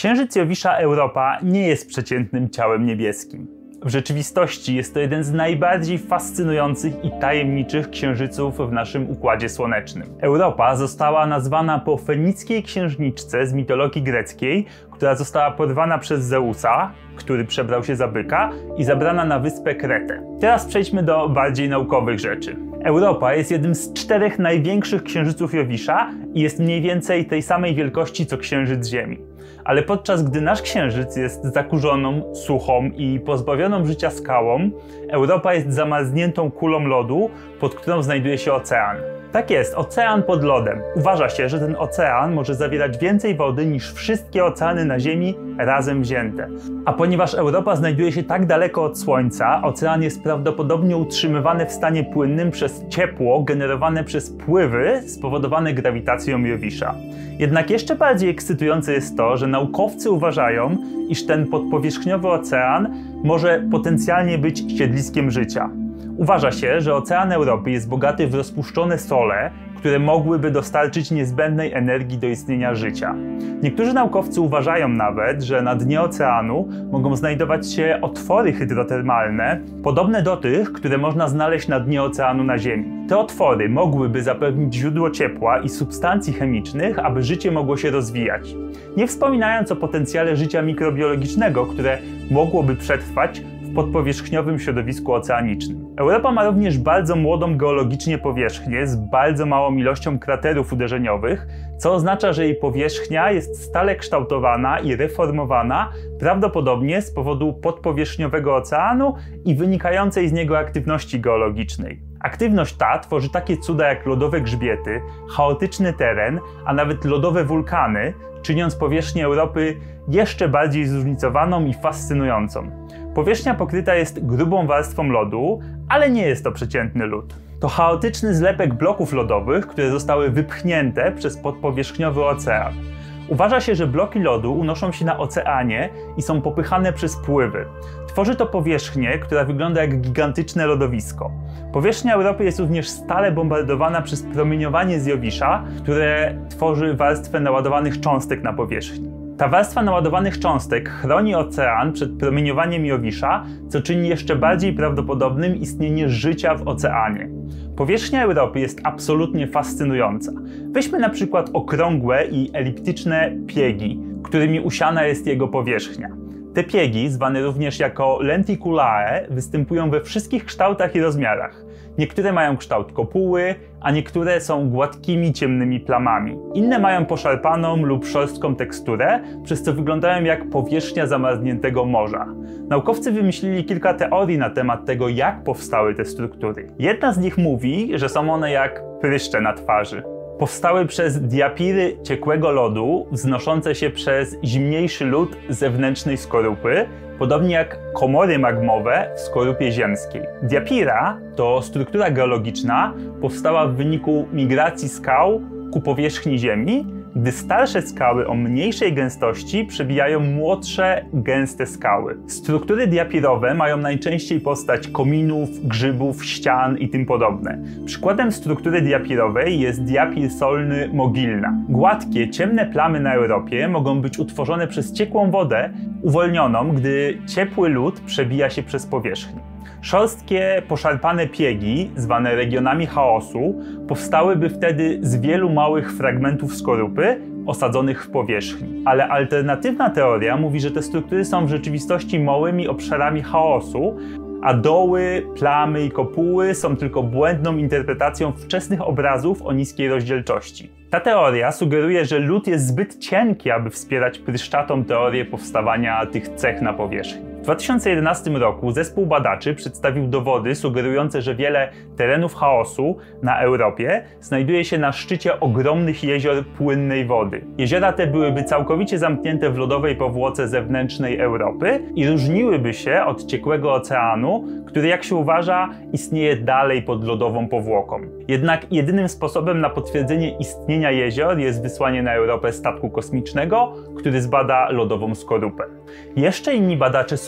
Księżyc Jowisza Europa nie jest przeciętnym ciałem niebieskim. W rzeczywistości jest to jeden z najbardziej fascynujących i tajemniczych księżyców w naszym Układzie Słonecznym. Europa została nazwana po fenickiej księżniczce z mitologii greckiej, która została porwana przez Zeusa, który przebrał się za byka, i zabrana na wyspę Kretę. Teraz przejdźmy do bardziej naukowych rzeczy. Europa jest jednym z 4 największych księżyców Jowisza i jest mniej więcej tej samej wielkości co Księżyc Ziemi. Ale podczas gdy nasz Księżyc jest zakurzoną, suchą i pozbawioną życia skałą, Europa jest zamarzniętą kulą lodu, pod którą znajduje się ocean. Tak jest, ocean pod lodem. Uważa się, że ten ocean może zawierać więcej wody niż wszystkie oceany na Ziemi razem wzięte. A ponieważ Europa znajduje się tak daleko od Słońca, ocean jest prawdopodobnie utrzymywany w stanie płynnym przez ciepło generowane przez pływy spowodowane grawitacją Jowisza. Jednak jeszcze bardziej ekscytujące jest to, że naukowcy uważają, iż ten podpowierzchniowy ocean może potencjalnie być siedliskiem życia. Uważa się, że ocean Europy jest bogaty w rozpuszczone sole, które mogłyby dostarczyć niezbędnej energii do istnienia życia. Niektórzy naukowcy uważają nawet, że na dnie oceanu mogą znajdować się otwory hydrotermalne, podobne do tych, które można znaleźć na dnie oceanu na Ziemi. Te otwory mogłyby zapewnić źródło ciepła i substancji chemicznych, aby życie mogło się rozwijać. Nie wspominając o potencjale życia mikrobiologicznego, które mogłoby przetrwać w podpowierzchniowym środowisku oceanicznym. Europa ma również bardzo młodą geologicznie powierzchnię z bardzo małą ilością kraterów uderzeniowych, co oznacza, że jej powierzchnia jest stale kształtowana i reformowana, prawdopodobnie z powodu podpowierzchniowego oceanu i wynikającej z niego aktywności geologicznej. Aktywność ta tworzy takie cuda jak lodowe grzbiety, chaotyczny teren, a nawet lodowe wulkany, czyniąc powierzchnię Europy jeszcze bardziej zróżnicowaną i fascynującą. Powierzchnia pokryta jest grubą warstwą lodu, ale nie jest to przeciętny lód. To chaotyczny zlepek bloków lodowych, które zostały wypchnięte przez podpowierzchniowy ocean. Uważa się, że bloki lodu unoszą się na oceanie i są popychane przez pływy. Tworzy to powierzchnię, która wygląda jak gigantyczne lodowisko. Powierzchnia Europy jest również stale bombardowana przez promieniowanie z Jowisza, które tworzy warstwę naładowanych cząstek na powierzchni. Ta warstwa naładowanych cząstek chroni ocean przed promieniowaniem Jowisza, co czyni jeszcze bardziej prawdopodobnym istnienie życia w oceanie. Powierzchnia Europy jest absolutnie fascynująca. Weźmy na przykład okrągłe i eliptyczne piegi, którymi usiana jest jego powierzchnia. Te piegi, zwane również jako lenticulae, występują we wszystkich kształtach i rozmiarach. Niektóre mają kształt kopuły, a niektóre są gładkimi, ciemnymi plamami. Inne mają poszarpaną lub szorstką teksturę, przez co wyglądają jak powierzchnia zamarzniętego morza. Naukowcy wymyślili kilka teorii na temat tego, jak powstały te struktury. Jedna z nich mówi, że są one jak pryszcze na twarzy. Powstały przez diapiry ciekłego lodu wznoszące się przez zimniejszy lód zewnętrznej skorupy, podobnie jak komory magmowe w skorupie ziemskiej. Diapira to struktura geologiczna powstała w wyniku migracji skał ku powierzchni Ziemi, gdy starsze skały o mniejszej gęstości przebijają młodsze, gęste skały. Struktury diapirowe mają najczęściej postać kominów, grzybów, ścian i tym podobne. Przykładem struktury diapirowej jest diapir solny Mogilna. Gładkie, ciemne plamy na Europie mogą być utworzone przez ciekłą wodę uwolnioną, gdy ciepły lód przebija się przez powierzchnię. Szorstkie, poszarpane piegi, zwane regionami chaosu, powstałyby wtedy z wielu małych fragmentów skorupy osadzonych w powierzchni. Ale alternatywna teoria mówi, że te struktury są w rzeczywistości małymi obszarami chaosu, a doły, plamy i kopuły są tylko błędną interpretacją wczesnych obrazów o niskiej rozdzielczości. Ta teoria sugeruje, że lód jest zbyt cienki, aby wspierać pryszczatą teorię powstawania tych cech na powierzchni. W 2011 roku zespół badaczy przedstawił dowody sugerujące, że wiele terenów chaosu na Europie znajduje się na szczycie ogromnych jezior płynnej wody. Jeziora te byłyby całkowicie zamknięte w lodowej powłoce zewnętrznej Europy i różniłyby się od ciekłego oceanu, który, jak się uważa, istnieje dalej pod lodową powłoką. Jednak jedynym sposobem na potwierdzenie istnienia jezior jest wysłanie na Europę statku kosmicznego, który zbada lodową skorupę. Jeszcze inni badacze sugerują,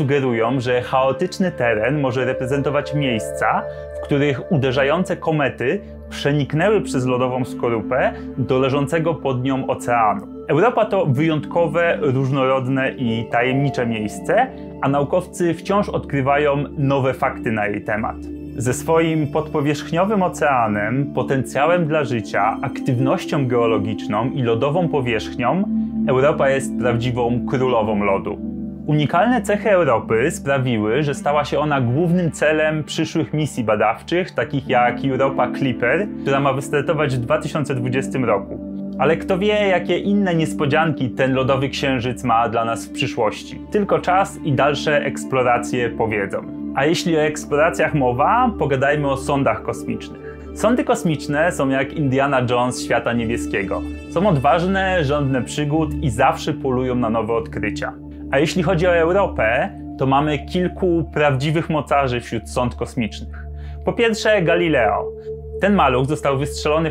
sugerują, że chaotyczny teren może reprezentować miejsca, w których uderzające komety przeniknęły przez lodową skorupę do leżącego pod nią oceanu. Europa to wyjątkowe, różnorodne i tajemnicze miejsce, a naukowcy wciąż odkrywają nowe fakty na jej temat. Ze swoim podpowierzchniowym oceanem, potencjałem dla życia, aktywnością geologiczną i lodową powierzchnią, Europa jest prawdziwą królową lodu. Unikalne cechy Europy sprawiły, że stała się ona głównym celem przyszłych misji badawczych, takich jak Europa Clipper, która ma wystartować w 2020 roku. Ale kto wie, jakie inne niespodzianki ten lodowy księżyc ma dla nas w przyszłości. Tylko czas i dalsze eksploracje powiedzą. A jeśli o eksploracjach mowa, pogadajmy o sondach kosmicznych. Sondy kosmiczne są jak Indiana Jones świata niebieskiego. Są odważne, żądne przygód i zawsze polują na nowe odkrycia. A jeśli chodzi o Europę, to mamy kilku prawdziwych mocarzy wśród sond kosmicznych. Po pierwsze Galileo. Ten maluch został wystrzelony w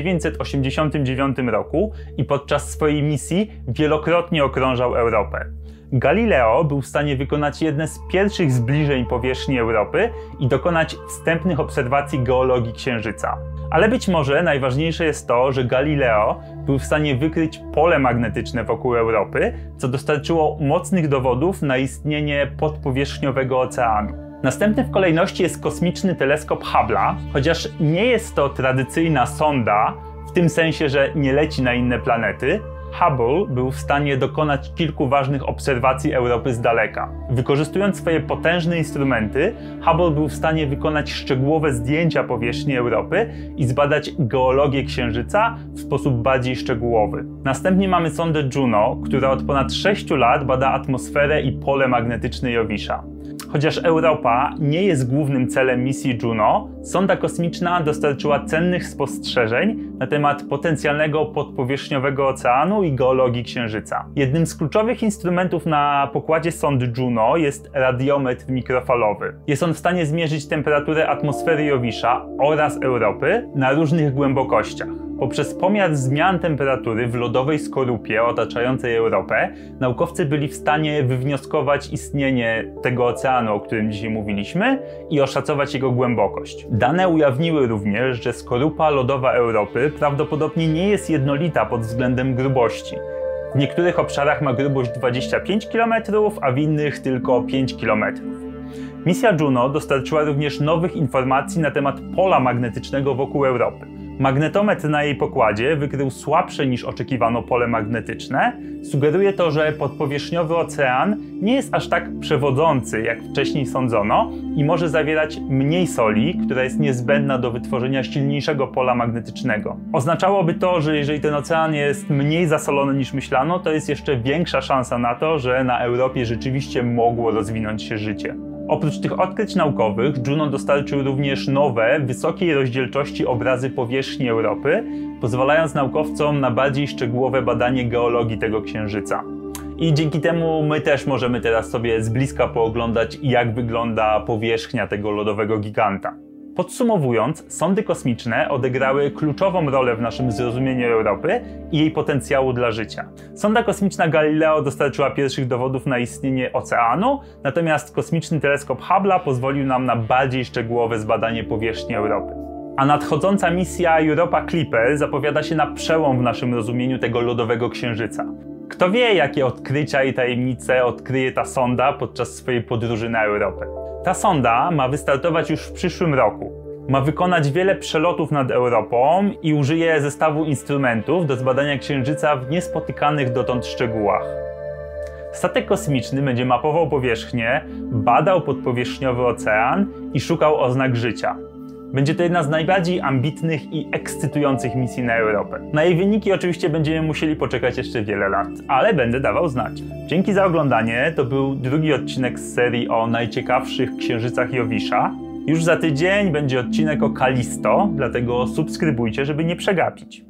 1989 roku i podczas swojej misji wielokrotnie okrążał Europę. Galileo był w stanie wykonać jedne z pierwszych zbliżeń powierzchni Europy i dokonać wstępnych obserwacji geologii Księżyca. Ale być może najważniejsze jest to, że Galileo był w stanie wykryć pole magnetyczne wokół Europy, co dostarczyło mocnych dowodów na istnienie podpowierzchniowego oceanu. Następny w kolejności jest kosmiczny teleskop Hubble'a, chociaż nie jest to tradycyjna sonda, w tym sensie, że nie leci na inne planety. Hubble był w stanie dokonać kilku ważnych obserwacji Europy z daleka. Wykorzystując swoje potężne instrumenty, Hubble był w stanie wykonać szczegółowe zdjęcia powierzchni Europy i zbadać geologię Księżyca w sposób bardziej szczegółowy. Następnie mamy sondę Juno, która od ponad 6 lat bada atmosferę i pole magnetyczne Jowisza. Chociaż Europa nie jest głównym celem misji Juno, sonda kosmiczna dostarczyła cennych spostrzeżeń na temat potencjalnego podpowierzchniowego oceanu i geologii Księżyca. Jednym z kluczowych instrumentów na pokładzie sondy Juno jest radiometr mikrofalowy. Jest on w stanie zmierzyć temperaturę atmosfery Jowisza oraz Europy na różnych głębokościach. Poprzez pomiar zmian temperatury w lodowej skorupie otaczającej Europę, naukowcy byli w stanie wywnioskować istnienie tego oceanu, o którym dzisiaj mówiliśmy, i oszacować jego głębokość. Dane ujawniły również, że skorupa lodowa Europy prawdopodobnie nie jest jednolita pod względem grubości. W niektórych obszarach ma grubość 25 km, a w innych tylko 5 km. Misja Juno dostarczyła również nowych informacji na temat pola magnetycznego wokół Europy. Magnetometr na jej pokładzie wykrył słabsze niż oczekiwano pole magnetyczne. Sugeruje to, że podpowierzchniowy ocean nie jest aż tak przewodzący, jak wcześniej sądzono i może zawierać mniej soli, która jest niezbędna do wytworzenia silniejszego pola magnetycznego. Oznaczałoby to, że jeżeli ten ocean jest mniej zasolony niż myślano, to jest jeszcze większa szansa na to, że na Europie rzeczywiście mogło rozwinąć się życie. Oprócz tych odkryć naukowych, Juno dostarczył również nowe, wysokiej rozdzielczości obrazy powierzchni Europy, pozwalając naukowcom na bardziej szczegółowe badanie geologii tego księżyca. I dzięki temu my też możemy teraz sobie z bliska pooglądać, jak wygląda powierzchnia tego lodowego giganta. Podsumowując, sondy kosmiczne odegrały kluczową rolę w naszym zrozumieniu Europy i jej potencjału dla życia. Sonda kosmiczna Galileo dostarczyła pierwszych dowodów na istnienie oceanu, natomiast kosmiczny teleskop Hubble'a pozwolił nam na bardziej szczegółowe zbadanie powierzchni Europy. A nadchodząca misja Europa Clipper zapowiada się na przełom w naszym rozumieniu tego lodowego księżyca. Kto wie, jakie odkrycia i tajemnice odkryje ta sonda podczas swojej podróży na Europę. Ta sonda ma wystartować już w przyszłym roku. Ma wykonać wiele przelotów nad Europą i użyje zestawu instrumentów do zbadania Księżyca w niespotykanych dotąd szczegółach. Statek kosmiczny będzie mapował powierzchnię, badał podpowierzchniowy ocean i szukał oznak życia. Będzie to jedna z najbardziej ambitnych i ekscytujących misji na Europę. Na jej wyniki oczywiście będziemy musieli poczekać jeszcze wiele lat, ale będę dawał znać. Dzięki za oglądanie, to był drugi odcinek z serii o najciekawszych księżycach Jowisza. Już za tydzień będzie odcinek o Kalisto, dlatego subskrybujcie, żeby nie przegapić.